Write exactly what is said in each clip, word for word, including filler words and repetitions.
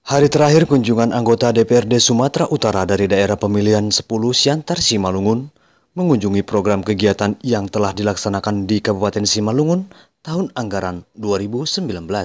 Hari terakhir kunjungan anggota D P R D Sumatera Utara dari daerah pemilihan sepuluh Siantar Simalungun mengunjungi program kegiatan yang telah dilaksanakan di Kabupaten Simalungun tahun anggaran dua ribu sembilan belas.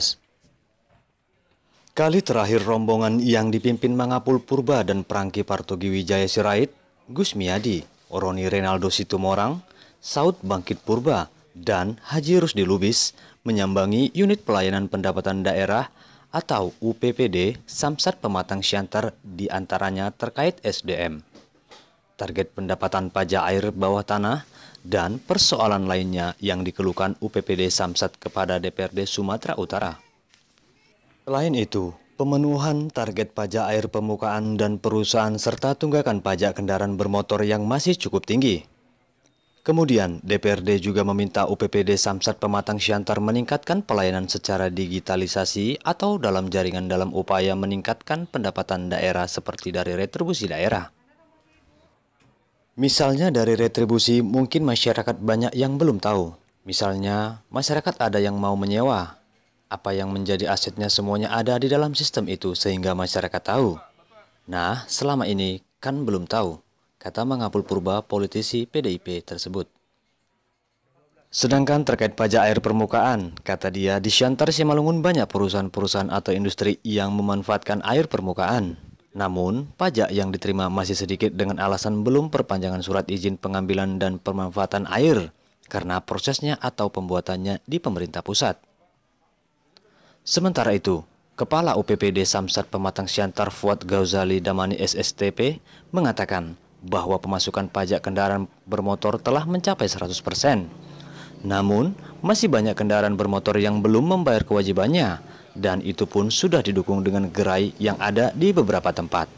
Kali terakhir rombongan yang dipimpin Mangapul Purba dan Prangki Partogi Wijaya Sirait, Gus Miadi, Oroni Renaldo Situmorang, Saud Bangkit Purba, dan Haji Rusdi Lubis menyambangi unit pelayanan pendapatan daerah atau U P P D Samsat Pematang Siantar, diantaranya terkait S D M, target pendapatan pajak air bawah tanah, dan persoalan lainnya yang dikeluhkan U P P D Samsat kepada D P R D Sumatera Utara. Selain itu, pemenuhan target pajak air permukaan dan perusahaan serta tunggakan pajak kendaraan bermotor yang masih cukup tinggi. Kemudian, D P R D juga meminta U P P D Samsat Pematang Siantar meningkatkan pelayanan secara digitalisasi atau dalam jaringan dalam upaya meningkatkan pendapatan daerah seperti dari retribusi daerah. Misalnya dari retribusi, mungkin masyarakat banyak yang belum tahu. Misalnya, masyarakat ada yang mau menyewa. Apa yang menjadi asetnya semuanya ada di dalam sistem itu sehingga masyarakat tahu. Nah, selama ini kan belum tahu, kata Mangapul Purba, politisi P D I P tersebut. Sedangkan terkait pajak air permukaan, kata dia, di Siantar Simalungun banyak perusahaan-perusahaan atau industri yang memanfaatkan air permukaan. Namun, pajak yang diterima masih sedikit dengan alasan belum perpanjangan surat izin pengambilan dan pemanfaatan air karena prosesnya atau pembuatannya di pemerintah pusat. Sementara itu, Kepala U P P D Samsat Pematang Siantar Fuad Gauzali Damani S S T P mengatakan bahwa pemasukan pajak kendaraan bermotor telah mencapai seratus persen. Namun, masih banyak kendaraan bermotor yang belum membayar kewajibannya, dan itu pun sudah didukung dengan gerai yang ada di beberapa tempat.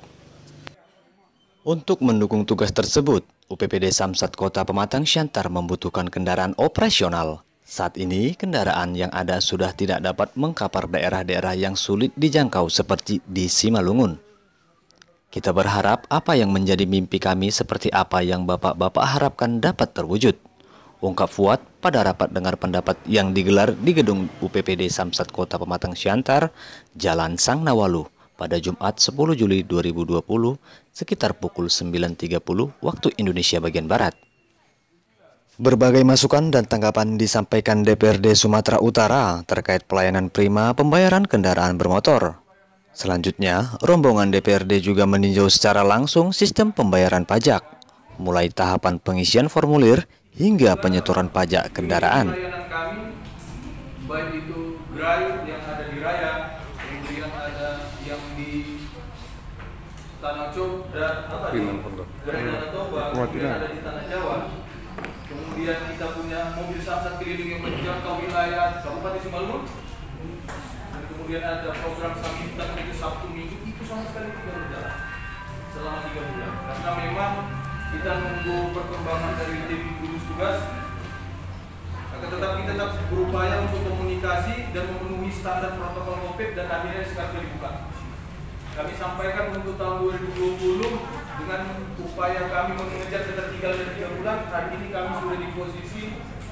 Untuk mendukung tugas tersebut, U P P D Samsat Kota Pematang Siantar membutuhkan kendaraan operasional. Saat ini, kendaraan yang ada sudah tidak dapat mengkapar daerah-daerah yang sulit dijangkau seperti di Simalungun. Kita berharap apa yang menjadi mimpi kami seperti apa yang Bapak-Bapak harapkan dapat terwujud, ungkap Fuad pada rapat dengar pendapat yang digelar di gedung U P P D Samsat Kota Pematang Siantar, Jalan Sang Nawalu, pada Jumat sepuluh Juli dua ribu dua puluh sekitar pukul sembilan tiga puluh waktu Indonesia bagian Barat. Berbagai masukan dan tanggapan disampaikan D P R D Sumatera Utara terkait pelayanan prima pembayaran kendaraan bermotor. Selanjutnya, rombongan D P R D juga meninjau secara langsung sistem pembayaran pajak, mulai tahapan pengisian formulir hingga penyetoran pajak kendaraan. Pelayanan kami, baik itu gerai yang ada di Raya, kemudian ada yang di Tanah Cob dan apa di Gerai Tanah Toba, kemudian ada di Tanah Jawa. Kemudian kita punya mobil Samsat keliling yang menjangkau wilayah Kabupaten Simalungun. Dan kemudian ada program Samintan itu Sabtu Minggu, itu sama sekali tidak berjalan selama tiga bulan. Karena memang kita menunggu perkembangan dari tim gugus tugas. Akan tetapi tetap berupaya untuk komunikasi dan memenuhi standar protokol COVID dan akhirnya sekarang dibuka. Kami sampaikan untuk tahun dua ribu dua puluh dengan upaya kami mengejar ketertinggalan dari tiga bulan, hari ini kami sudah di posisi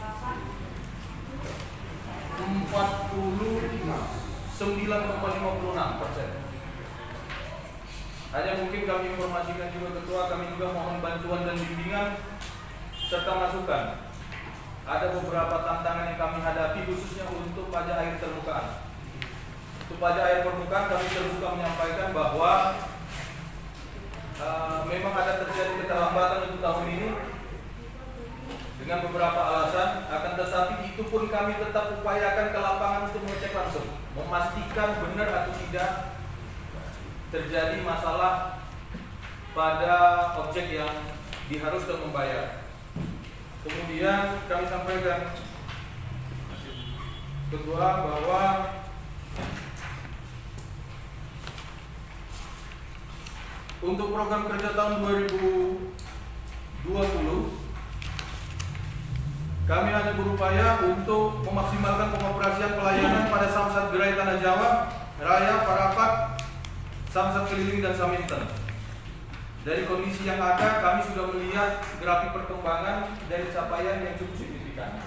empat puluh sembilan koma lima enam persen. Hanya mungkin kami informasikan juga ketua, kami juga mohon bantuan dan bimbingan serta masukan. Ada beberapa tantangan yang kami hadapi khususnya untuk pajak air permukaan. Untuk pajak air permukaan kami terbuka menyampaikan bahwa uh, memang ada terjadi keterlambatan untuk tahun ini dengan beberapa alasan, akan tetapi itu pun kami tetap upayakan ke lapangan untuk mengecek langsung, memastikan benar atau tidak terjadi masalah pada objek yang diharuskan membayar. Kemudian kami sampaikan kedua bahwa untuk program kerja tahun dua ribu dua puluh kami hanya berupaya untuk memaksimalkan pengoperasian pelayanan pada Samsat Gerai Tanah Jawa, Raya, Parapat, Samsat Keliling dan Samintan. Dari kondisi yang ada, kami sudah melihat grafik perkembangan dari capaian yang cukup signifikan.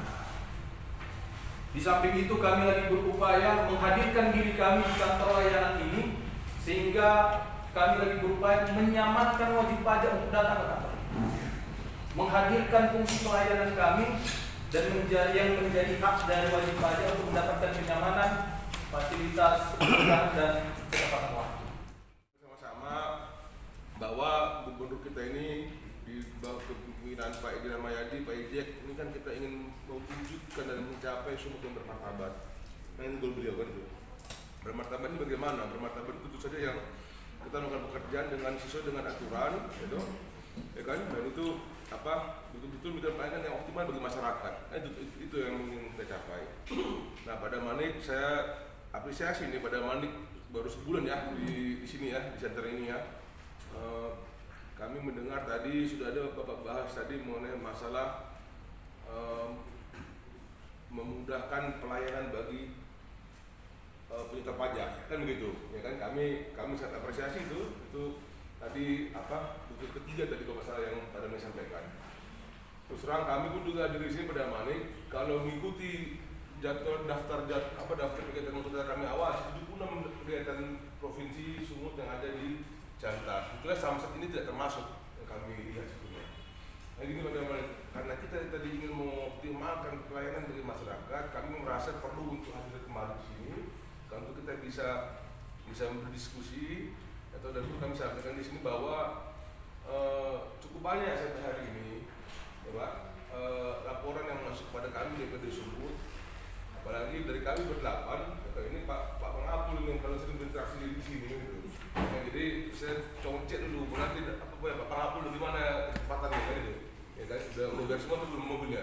Di samping itu, kami lagi berupaya menghadirkan diri kami di kantor layanan ini sehingga kami lagi berupaya menyamankan wajib pajak untuk datang ke kantor, menghadirkan fungsi pelayanan kami dan menjadi yang menjadi hak dari wajib pajak untuk mendapatkan kenyamanan, fasilitas, kemudahan dan ketepatan waktu. Sama-sama bahwa gubernur kita ini di bawah kepemimpinan Pak Edi Rahmayadi, Pak Ejek, ini kan kita ingin mewujudkan dan mencapai sumut yang bermartabat. Nah ini goal beliau kan itu. Bermartabat ini bagaimana? Bermartabat itu tentu saja yang kita melakukan pekerjaan dengan sesuai dengan aturan, gitu, ya kan? Dan itu apa? Betul-betul bidang pelayanan yang optimal bagi masyarakat. Nah, itu, itu, itu yang ingin kita capai. Nah pada Manik saya apresiasi nih pada Manik baru sebulan ya di, di sini ya di center ini ya. Uh, kami mendengar tadi sudah ada Bapak bahas tadi mengenai masalah um, memudahkan pelayanan bagi uh, penyetor pajak kan begitu ya kan kami kami sangat apresiasi itu itu tadi apa buku ketiga tadi kalau salah yang pada saya sampaikan. Terus terang kami pun juga di sini pada Manik kalau mengikuti jadwal daftar jad, apa daftar kegiatan yang kami awasi tujuh puluh enam kegiatan provinsi Sumut yang ada di Jantar. Itulah Samsat ini tidak termasuk yang kami lihat sebelumnya. Nah ini bagaimana? Karena kita tadi ingin mengoptimalkan pelayanan bagi masyarakat, kami merasa perlu untuk hadir kembali di sini, untuk kita bisa bisa berdiskusi atau dan kami sampaikan di sini bahwa uh, cukup banyak sampai hari ini, ya Pak, uh, laporan yang masuk kepada kami D P D Sumut, apalagi dari kami berdelapan, ini Pak Pak Pengapul yang paling sering berinteraksi di sini gitu. Nah, jadi saya cek dulu nanti apa ya Pak Pengapul di mana kesempatannya kan itu. Ya kan sudah udah beres semua tuh belum mobilnya.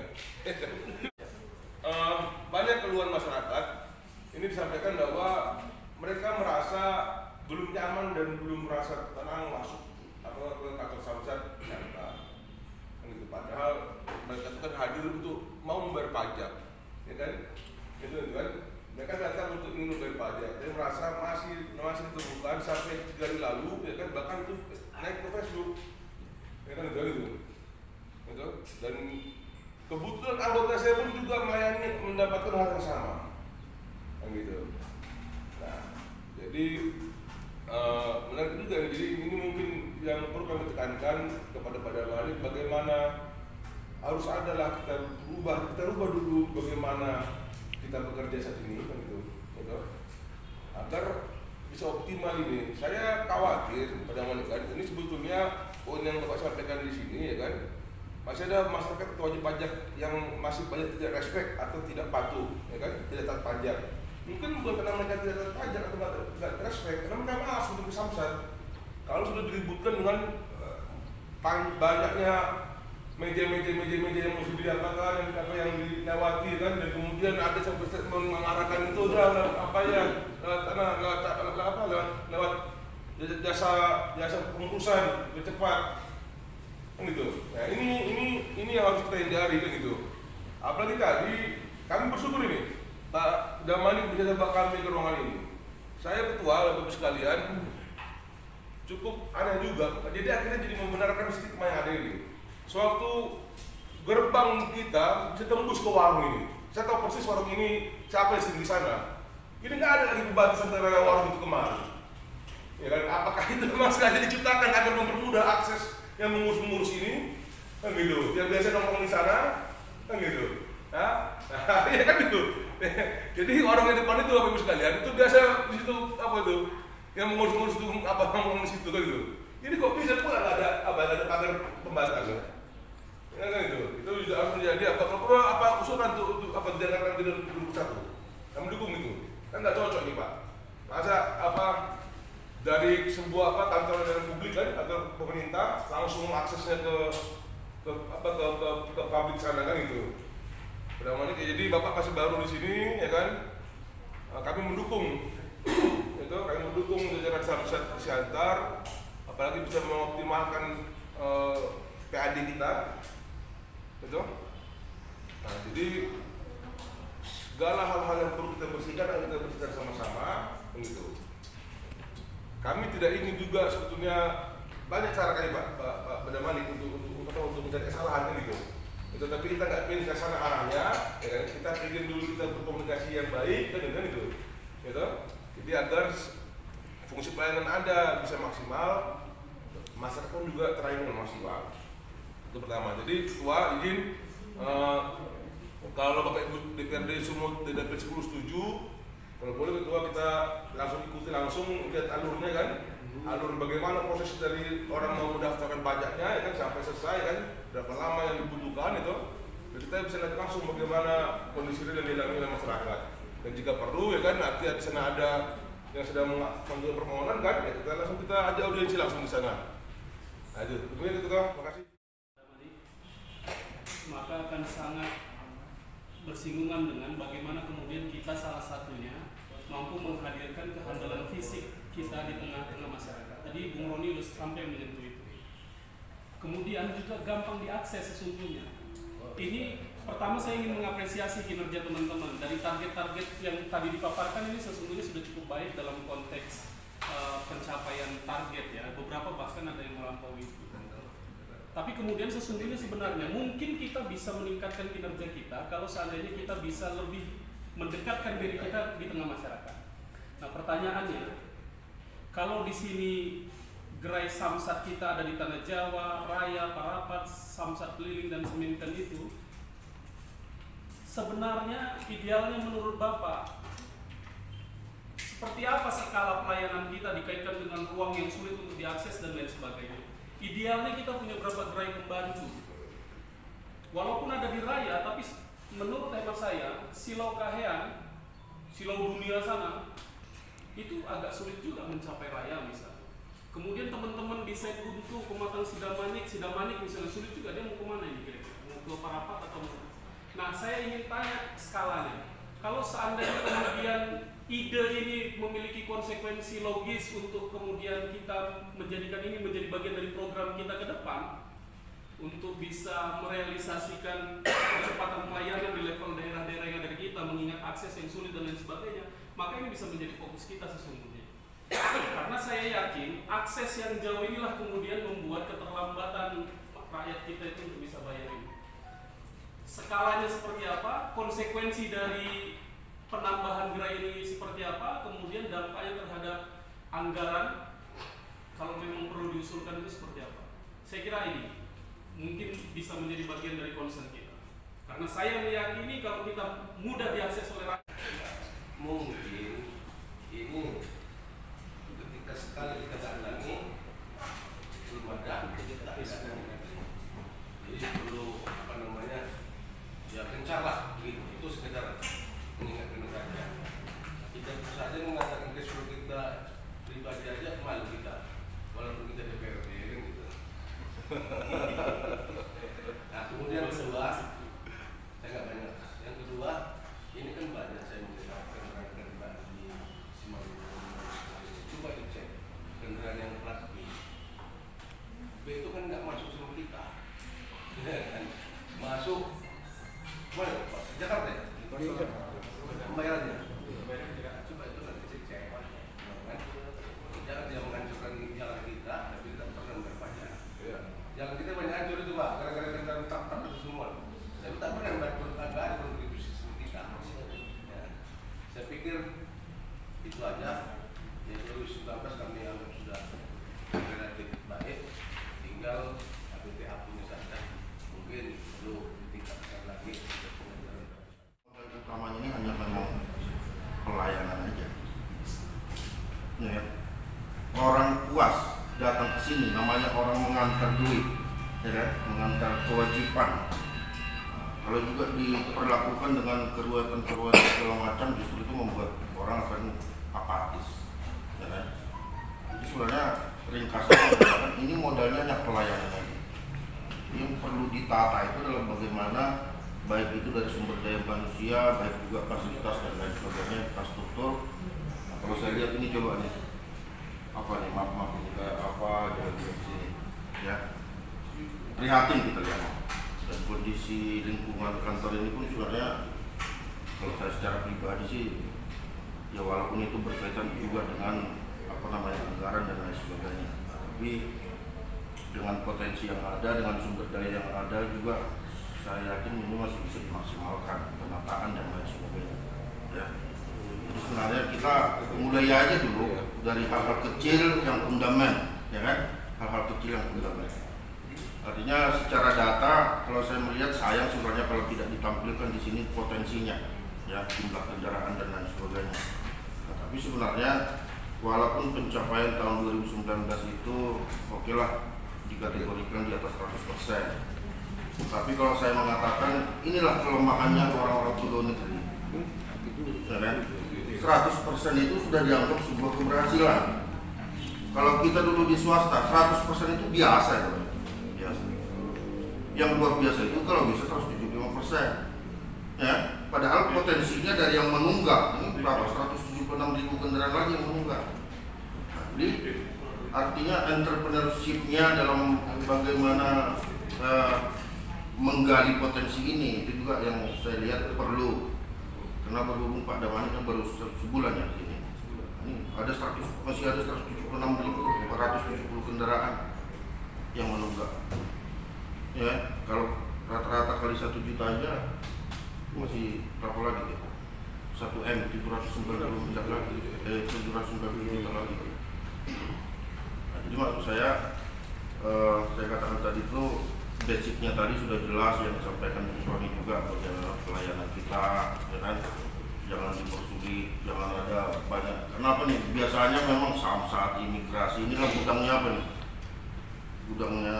uh, banyak keluhan masyarakat ini disampaikan bahwa mereka merasa belum nyaman dan belum merasa tenang masuk atau ke kantor Samsat Jakarta. Gitu. Padahal mereka itu kan hadir untuk mau membayar pajak, ya kan? Itu kan mereka datang untuk ingin membayar pajak, dan merasa masih masih ditemukan sampai tiga hari lalu, ya kan bahkan itu naik ke Facebook, ya kan itu, itu, itu. Dan kebetulan anggota saya pun juga melayani mendapatkan hal yang sama, kan gitu. Nah, jadi uh, menarik juga, jadi ini mungkin yang perlu kami tekankan kepada pada Malik bagaimana harus adalah kita rubah, kita rubah dulu bagaimana kita bekerja saat ini kan gitu, gitu, agar bisa optimal ini. Saya khawatir pada Malik ini sebetulnya poin yang Bapak sampaikan di sini ya kan, masih ada masyarakat wajib pajak yang masih banyak tidak respect atau tidak patuh, ya kan, tidak taat pajak. Mungkin bukan karena mereka tidak taat pajak atau tidak respect, karena mereka malas untuk Samsat. Kalau sudah diributkan dengan uh, banyaknya meja-meja meja-meja yang mesti diapakan, yang apa yang dilewati kan, dan kemudian ada sampai mengarahkan itu udah apa ya karena lewat, lewat apa lewat lewat jasa jasa pengurusan lebih cepat kan gitu. Nah ini ini ini yang harus kita hindari kan gitu. Apalagi tadi kami bersyukur ini Pak Damani bisa bawa kami ke ruangan ini. Saya ketua Bapak sekalian cukup aneh juga. Jadi akhirnya jadi membenarkan stigma yang ada ini. Sewaktu gerbang kita bisa tembus ke warung ini, saya tahu persis warung ini siapa yang sering di sana. Ini nggak ada lagi pembatasan antara warung itu kemana. Ya kan? Apakah itu memang sengaja diciptakan agar mempermudah akses yang mengurus-mengurus ini? Kan gitu. Yang biasa nongkrong di sana, kan gitu. Nah, nah ya kan gitu. Jadi orang yang depan itu Bapak Ibu sekalian itu biasa di situ apa itu? Yang mengurus-ngurus itu apa ngomong di situ kan gitu. Ini kok bisa pula nggak ada apa ada pagar pembatas? Ya kan itu, itu juga harus menjadi apa kalau perlu apa usulan untuk, untuk apa Jakarta tidak duduk satu, kami dukung itu, kan nggak cocok nih Pak. Masa apa dari sebuah apa kantor yang publik kan atau pemerintah langsung aksesnya ke ke apa ke ke, ke publik sana kan itu. Bagaimana jadi Bapak masih baru di sini ya kan, kami mendukung itu, kami mendukung jajaran Samsat Siantar, apalagi bisa mengoptimalkan uh, P A D kita. Betul? Nah, jadi segala hal-hal yang perlu kita bersihkan akan kita bersihkan sama-sama, begitu. Kami tidak ingin juga sebetulnya banyak cara kali Pak, Pak, Pak Badamani untuk untuk untuk, untuk mencari kesalahan gitu. Itu tapi kita nggak ingin ke sana arahnya, ya kan? Kita ingin dulu kita berkomunikasi yang baik, kan gitu, gitu. Jadi agar fungsi pelayanan ada bisa maksimal, masyarakat pun juga terlayani dengan maksimal. Itu pertama. Jadi ketua izin uh, kalau Bapak Ibu D P R D Sumut D P R sepuluh setuju, kalau boleh ketua kita langsung ikuti langsung lihat alurnya kan, alur bagaimana proses dari orang mau mendaftarkan pajaknya ya kan sampai selesai kan, berapa lama yang dibutuhkan itu, dan kita bisa lihat langsung bagaimana kondisi real yang dialami oleh masyarakat. Dan jika perlu ya kan nanti di sana ada yang sedang mengajukan permohonan kan, ya kita langsung kita ajak audiensi langsung di sana. Nah itu, begini ketua, terima kasih. Maka akan sangat bersinggungan dengan bagaimana kemudian kita salah satunya mampu menghadirkan kehandalan fisik kita di tengah-tengah masyarakat. Tadi Bung Roni sudah sampai menyentuh itu. Kemudian juga gampang diakses sesungguhnya. Ini pertama saya ingin mengapresiasi kinerja teman-teman. Dari target-target yang tadi dipaparkan ini sesungguhnya sudah cukup baik dalam konteks uh, pencapaian target ya. Beberapa bahkan ada yang melampaui itu. Tapi kemudian sesungguhnya sebenarnya mungkin kita bisa meningkatkan kinerja kita kalau seandainya kita bisa lebih mendekatkan diri kita di tengah masyarakat. Nah pertanyaannya, kalau di sini gerai samsat kita ada di Tanah Jawa, Raya, Parapat, Samsat Keliling dan Seminten itu, sebenarnya idealnya menurut Bapak seperti apa skala pelayanan kita dikaitkan dengan ruang yang sulit untuk diakses dan lain sebagainya. Idealnya kita punya berapa gerai pembantu. Walaupun ada di Raya, tapi menurut hemat saya, Silau Kahean, Silau Dunia sana, itu agak sulit juga mencapai Raya misalnya. Kemudian teman-teman di Said Guntu, Pematang Sidamanik, Sidamanik misalnya sulit juga, dia mau kemana ini kira-kira? Mau ke Parapat atau mau? Nah saya ingin tanya skalanya. Kalau seandainya kemudian ide ini memiliki konsekuensi logis untuk kemudian kita menjadikan ini menjadi bagian dari program kita ke depan untuk bisa merealisasikan percepatan pelayanan di level daerah-daerah yang ada di kita mengingat akses yang sulit dan lain sebagainya, maka ini bisa menjadi fokus kita sesungguhnya. Karena saya yakin akses yang jauh inilah kemudian membuat keterlambatan rakyat kita itu untuk bisa bayar ini. Skalanya seperti apa, konsekuensi dari penambahan gerai ini seperti apa, kemudian dampaknya terhadap anggaran kalau memang perlu diusulkan itu seperti apa. Saya kira ini mungkin bisa menjadi bagian dari concern kita, karena saya meyakini kalau kita mudah diakses oleh rakyat. Mungkin ini ketika sekali kita datangi belum ada kita bisa, jadi perlu apa namanya ya kencarlah gitu. Itu sekedar mengingatkan saja. Kita saja mengatakan kesur kita pribadi aja malu kita, walaupun kita D P R D kan gitu. Nah kemudian kedua, saya nggak banyak. Yang kedua, ini kan banyak saya melihat kendaraan-kendaraan di Simalungun. Coba dicek kendaraan yang plat B. B itu kan nggak masuk sama kita, masuk mana Pak? Jakarta ya? Pembayarannya. Coba itu nanti cek. Jangan dia menghancurkan jalan kita, tapi kita pernah berpajak. Jalan kita banyak hancur itu Pak, gara-gara kendaraan tak-tak itu semua. Tapi tak pernah ada kontribusi kita. Ya. Saya pikir itu aja. Ya dua ribu sembilan belas kami anggap sudah relatif baik. Tinggal B P H punya saja. Mungkin perlu ditingkatkan lagi. Utamanya ini hanya memang pelayanan aja. Ya, orang puas datang ke sini, namanya orang mengantar duit, ya kan? Mengantar kewajiban. Nah, kalau juga diperlakukan dengan keruwetan-keruwetan segala macam, justru itu membuat orang akan apatis, ya kan? Jadi sebenarnya ringkasannya ini modalnya hanya pelayanan aja. Yang perlu ditata itu adalah bagaimana baik itu dari sumber daya manusia, baik juga fasilitas dan lain sebagainya, infrastruktur. Nah, kalau saya lihat ini coba nih, apa nih, maaf maaf ini kayak apa di sini, ya, prihatin kita lihat. Dan kondisi lingkungan kantor ini pun sebenarnya, kalau saya secara pribadi sih, ya walaupun itu berkaitan juga dengan apa namanya anggaran dan lain sebagainya, nah, tapi dengan potensi yang ada, dengan sumber daya yang ada juga. Saya yakin ini masih bisa dimaksimalkan penataan dan lain sebagainya. Ya. Jadi sebenarnya kita mulai aja dulu dari hal-hal kecil yang fundament, ya kan? Hal-hal kecil yang fundament. Artinya secara data, kalau saya melihat sayang sebenarnya kalau tidak ditampilkan di sini potensinya, ya jumlah kendaraan dan lain sebagainya. Nah, tapi sebenarnya walaupun pencapaian tahun dua ribu sembilan belas itu oke lah dikategorikan di atas seratus persen. Tapi kalau saya mengatakan inilah kelemahannya orang-orang pegawai negeri, ya kan? seratus persen itu sudah dianggap sebuah keberhasilan. Kalau kita dulu di swasta, seratus persen itu biasa ya. Biasa. Yang luar biasa itu kalau bisa seratus tujuh puluh lima persen. Ya, padahal potensinya dari yang menunggak ini berapa? seratus tujuh puluh enam ribu kendaraan lagi yang menunggak. Nah, jadi artinya entrepreneurship-nya dalam bagaimana uh, menggali potensi ini itu juga yang saya lihat perlu. Karena berhubung Pak Damani kan baru sebulan ya di sini. Ini ada seratus, masih ada seratus tujuh puluh enam ribu empat ratus tujuh puluh kendaraan yang menunggak. Ya, kalau rata-rata kali satu juta aja masih berapa lagi? satu M tujuh ratus sembilan puluh juta lagi, eh tujuh ratus sembilan puluh juta lagi. Nah, jadi maksud saya, eh, saya katakan tadi itu basicnya tadi sudah jelas yang disampaikan Bu Sony juga bagaimana pelayanan kita, ya kan? Jangan dipersulit, jangan ada banyak. Kenapa nih? Biasanya memang saat imigrasi ini kan gudangnya apa nih? Gudangnya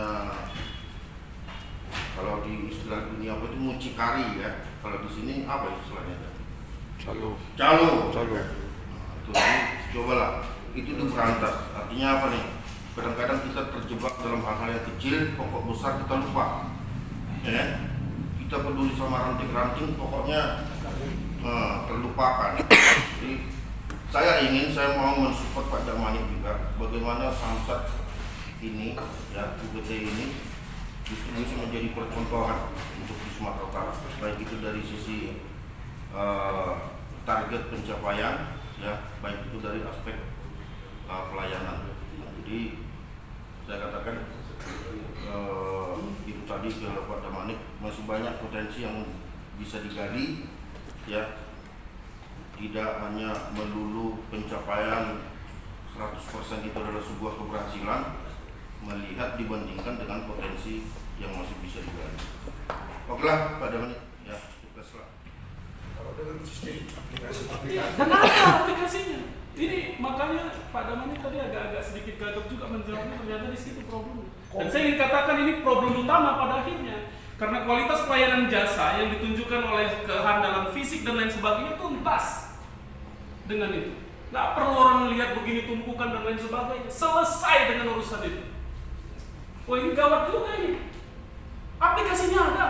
kalau di istilah dunia apa itu mucikari ya. Kalau di sini apa istilahnya? Calo. Calo. Calo. Nah, itu cobalah. Itu diberantas. Artinya apa nih? Kadang-kadang kita terjebak dalam hal-hal yang kecil, pokok besar kita lupa. Ya, kita peduli sama ranting-ranting, pokoknya uh, terlupakan. Jadi saya ingin, saya mau mensupport Pak Damani juga, bagaimana Samsat ini, ya U B T ini justru bisa menjadi percontohan untuk di Sumatera Utara, baik itu dari sisi uh, target pencapaian, ya, baik itu dari aspek uh, pelayanan. Jadi saya katakan uh, itu tadi ke Pak Damani masih banyak potensi yang bisa digali, ya, tidak hanya melulu pencapaian seratus persen itu adalah sebuah keberhasilan, melihat dibandingkan dengan potensi yang masih bisa digali. Oke lah Pak Damani, ya sukses lah. Kalau dengan sistem aplikasi Ya, dan ada aplikasinya. Ini makanya Pak Damani tadi agak-agak sedikit gagap juga menjawabnya, ternyata di situ problemnya. Dan saya ingin katakan ini problem utama pada akhirnya, karena kualitas pelayanan jasa yang ditunjukkan oleh kehandalan fisik dan lain sebagainya tuntas dengan itu. Nggak perlu orang melihat begini tumpukan dan lain sebagainya. Selesai dengan urusan itu. Wah ini gawat juga ini. Aplikasinya ada,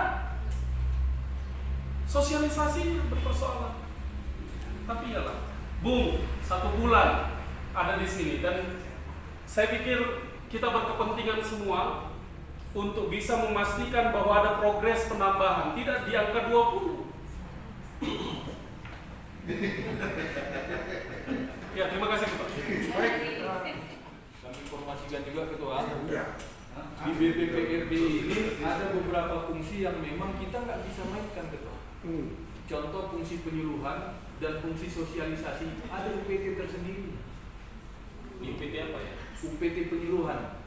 sosialisasinya berpersoalan. Tapi iyalah. Boom, satu bulan ada di sini dan saya pikir kita berkepentingan semua untuk bisa memastikan bahwa ada progres penambahan, tidak di angka dua puluh. Ya, terima kasih Ketua. Baik, kami informasikan juga Ketua. ya. Di B P P R D ini ada beberapa fungsi yang memang kita nggak bisa mainkan Ketua. Hmm. Contoh fungsi penyuluhan dan fungsi sosialisasi ada U P T tersendiri. U P T apa ya? U P T penyuluhan.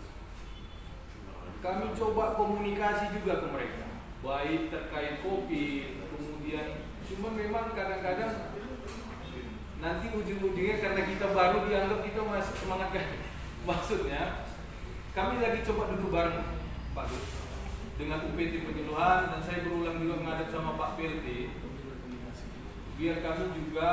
Kami coba komunikasi juga ke mereka, baik terkait kopi, kemudian cuma memang kadang-kadang nanti ujung-ujungnya karena kita baru dianggap kita masih semangat kan. Maksudnya kami lagi coba duduk bareng Pak Gus dengan U P T penyuluhan dan saya berulang juga menghadap sama Pak P L T biar kami juga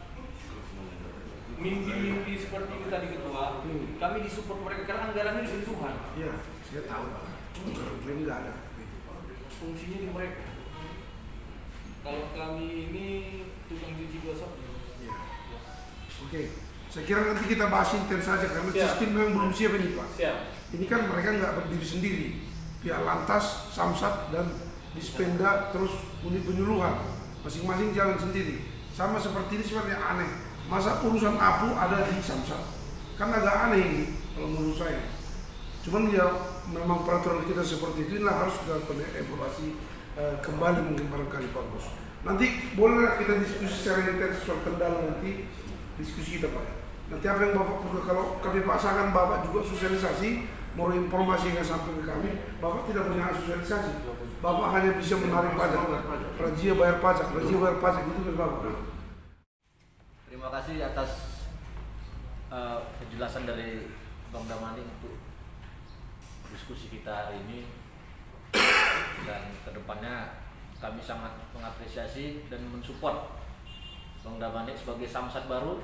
mimpi-mimpi seperti itu tadi Ketua, hmm. kami disupport mereka karena anggarannya disentuhan. Iya, saya tahu Pak. Ini nggak ada. Fungsinya di mereka. Kalau kami ini tukang cuci gosok. Iya. Oke, saya kira nanti kita bahas intens saja karena Siap. sistem memang belum siap ini Pak. Siap. Ini kan mereka nggak berdiri sendiri. Pihak Lantas, Samsat dan Dispenda terus unit penyuluhan masing-masing jalan sendiri. Sama seperti ini sebenarnya aneh. Masa urusan A P U ada di Samsat? Kan agak aneh ini kalau menurut saya. Cuman ya memang peraturan kita seperti itu, inilah harus kita evaluasi uh, kembali mungkin barangkali Pak Bos. Nanti bolehlah kita diskusi secara intens soal kendala nanti diskusi kita Pak. Nanti apa yang Bapak perlu, kalau kami paksakan Bapak juga sosialisasi, mau informasi yang sampai ke kami, Bapak tidak punya hak sosialisasi. Bapak hanya bisa menarik pajak, razia bayar pajak, razia bayar pajak itu kan Bapak. Terima kasih atas uh, penjelasan dari Bang Damani untuk diskusi kita hari ini, dan kedepannya kami sangat mengapresiasi dan mensupport Bang Damani sebagai samsat baru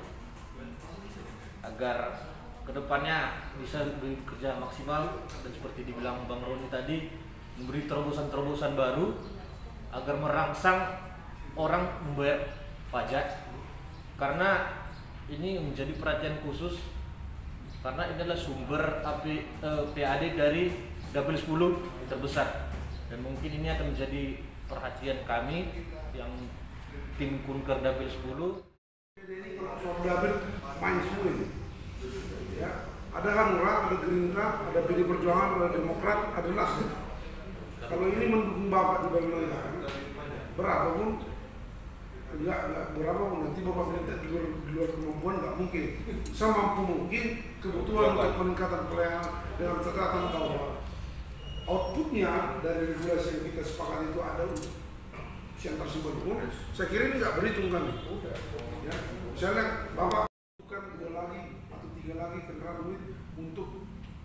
agar kedepannya bisa bekerja maksimal dan seperti dibilang Bang Roni tadi, memberi terobosan-terobosan baru agar merangsang orang membayar pajak, karena ini menjadi perhatian khusus karena ini adalah sumber P A D dari Dapil sepuluh terbesar, dan mungkin ini akan menjadi perhatian kami yang tim Kunker Dapil sepuluh. Ini kalau soal Dapil main semua ini. Ya, ada Hanura, ada Gerindra, ada P D Perjuangan, ada Demokrat, ada Nasdem. Kalau ini mendukung Bapak di pemerintahan, berapapun, enggak, enggak berapapun, nanti Bapak minta di luar, di luar kemampuan enggak mungkin. Semampu mungkin kebutuhan untuk peningkatan pelayanan dengan catatan bahwa outputnya dari regulasi yang kita sepakati itu ada siantar sebelumnya. Saya kira ini enggak berhitung kami. Ya, misalnya Bapak bukan dua lagi atau tiga lagi kendaraan duit untuk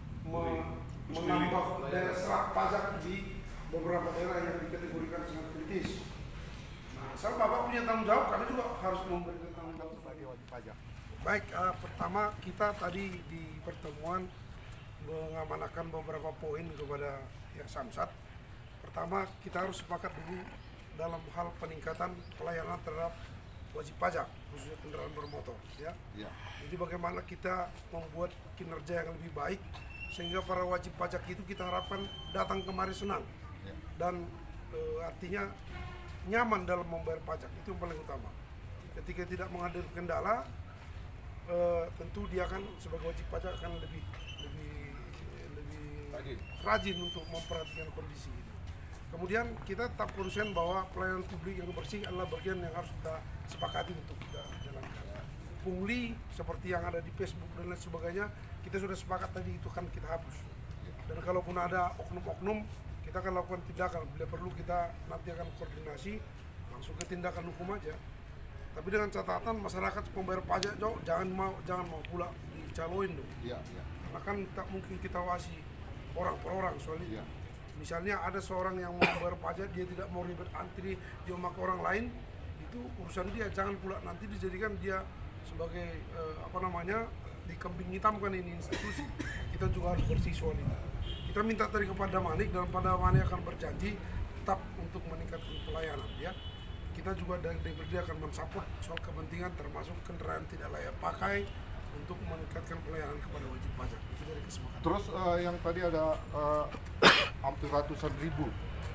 me menambah daerah serap pajak di beberapa daerah yang dikategorikan sangat kritis. Nah, asal Bapak punya tanggung jawab, kami juga harus memberikan tanggung jawab sebagai wajib pajak. Baik, uh, pertama kita tadi di pertemuan mengamanahkan beberapa poin kepada ya Samsat. Pertama, kita harus sepakat dulu dalam hal peningkatan pelayanan terhadap wajib pajak, khususnya kendaraan bermotor. Ya. Ya. Jadi bagaimana kita membuat kinerja yang lebih baik sehingga para wajib pajak itu kita harapkan datang kemari senang ya. Dan e, artinya nyaman dalam membayar pajak, itu yang paling utama. Ketika tidak menghadapi kendala, e, tentu dia akan sebagai wajib pajak akan lebih lebih lebih rajin, rajin untuk memperhatikan kondisi ini. Kemudian kita tetap konsisten bahwa pelayanan publik yang bersih adalah bagian yang harus kita sepakati untuk kita jalankan. Pungli seperti yang ada di Facebook dan lain sebagainya, kita sudah sepakat tadi itu kan kita hapus. Dan kalaupun ada oknum-oknum, kita akan lakukan tindakan. Bila perlu kita nanti akan koordinasi langsung ke tindakan hukum aja. Tapi dengan catatan masyarakat pembayar pajak jauh, jangan mau jangan mau pula dicaloin dong. Ya, ya. Karena kan tak mungkin kita wasi orang per orang soal itu. Ya. Misalnya ada seorang yang mau membayar pajak, dia tidak mau ribet antri, dia mau ke orang lain, itu urusan dia. Jangan pula nanti dijadikan dia sebagai eh, apa namanya dikambing hitamkan ini institusi. Kita juga harus bersih soal ini. Kita minta tadi kepada Manik, dan pada Manik akan berjanji tetap untuk meningkatkan pelayanan. Ya, kita juga dari D P R D akan mensupport soal kepentingan termasuk kendaraan tidak layak pakai untuk meningkatkan pelayanan kepada wajib pajak. Itu dari kesepakatan. Terus uh, yang tadi ada uh, hampir ratusan ribu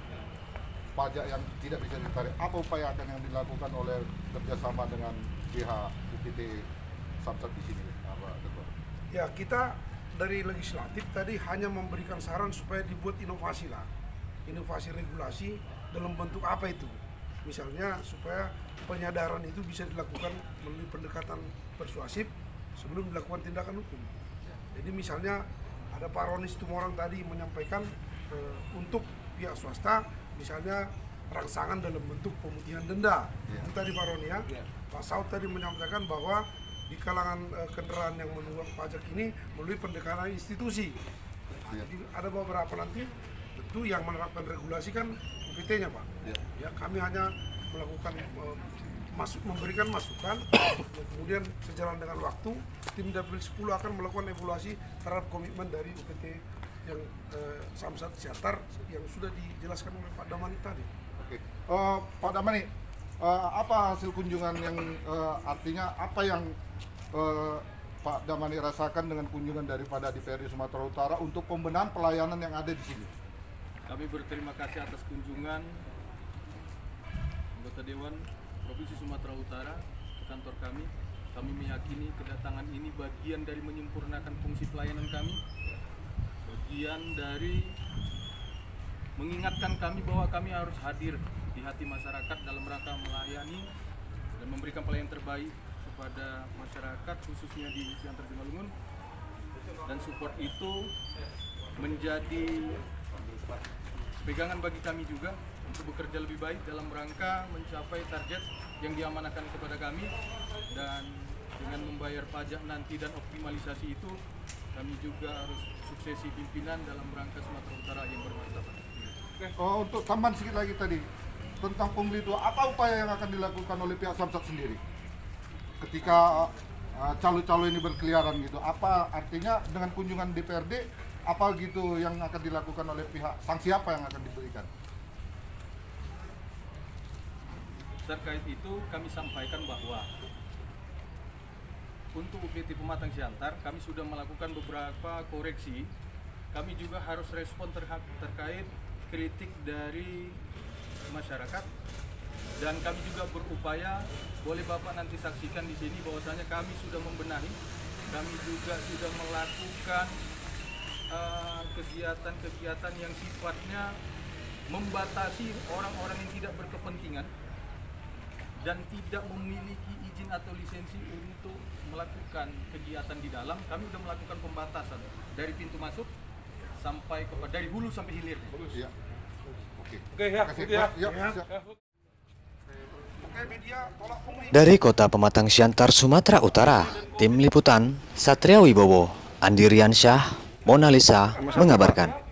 pajak yang tidak bisa ditarik. Apa upaya akan yang dilakukan oleh kerjasama dengan pihak U P T Samsat di sini, Pak Ketua? Ya, kita dari legislatif tadi hanya memberikan saran supaya dibuat inovasi lah, inovasi regulasi dalam bentuk apa itu? Misalnya supaya penyadaran itu bisa dilakukan melalui pendekatan persuasif sebelum dilakukan tindakan hukum. Jadi misalnya ada Pak Roni Situmorang tadi menyampaikan eh, untuk pihak swasta, misalnya rangsangan dalam bentuk pemutihan denda. Ya. Itu tadi Pak Roni ya. Ya. Pak Saud tadi menyampaikan bahwa di kalangan uh, kendaraan yang menunggak pajak ini melalui pendekatan institusi. Nah, ya. Jadi ada beberapa nanti tentu yang menerapkan regulasi kan U P T-nya Pak. Ya. Ya, kami hanya melakukan uh, masuk memberikan masukan. Kemudian sejalan dengan waktu tim Dapil sepuluh akan melakukan evaluasi terhadap komitmen dari U P T yang uh, Samsat Siantar yang sudah dijelaskan oleh Pak Damani tadi. Oke, uh, Pak Damani, uh, apa hasil kunjungan yang uh, artinya apa yang uh, Pak Damani rasakan dengan kunjungan daripada D P R D Sumatera Utara untuk pembenahan pelayanan yang ada di sini? Kami berterima kasih atas kunjungan anggota Dewan Provinsi Sumatera Utara ke kantor kami. Kami meyakini kedatangan ini bagian dari menyempurnakan fungsi pelayanan kami, bagian dari mengingatkan kami bahwa kami harus hadir di hati masyarakat dalam rangka melayani dan memberikan pelayanan terbaik kepada masyarakat khususnya di Siantar Simalungun, dan support itu menjadi pegangan bagi kami juga untuk bekerja lebih baik dalam rangka mencapai target yang diamanahkan kepada kami, dan dengan membayar pajak nanti dan optimalisasi itu kami juga harus suksesi pimpinan dalam rangka Sumatera Utara yang bermartabat. Oh, untuk tambahan sedikit lagi tadi tentang pungli itu, apa upaya yang akan dilakukan oleh pihak Samsat sendiri ketika uh, calo-calo ini berkeliaran gitu? Apa artinya dengan kunjungan D P R D, apa gitu yang akan dilakukan oleh pihak, sanksi apa yang akan diberikan? Terkait itu kami sampaikan bahwa untuk U P T Pematang Siantar kami sudah melakukan beberapa koreksi. Kami juga harus respon terhadap terkait kritik dari masyarakat, dan kami juga berupaya, boleh Bapak nanti saksikan di sini bahwasanya kami sudah membenahi, kami juga sudah melakukan kegiatan-kegiatan uh, yang sifatnya membatasi orang-orang yang tidak berkepentingan dan tidak memiliki izin atau lisensi untuk melakukan kegiatan di dalam. Kami sudah melakukan pembatasan dari pintu masuk sampai ke, dari hulu sampai hilir. Ya. Oke. Oke ya. Ya. Ya. Ya. Dari Kota Pematang Siantar, Sumatera Utara, Tim Liputan Satria Wibowo, Andi Riansyah, Mona Lisa mengabarkan.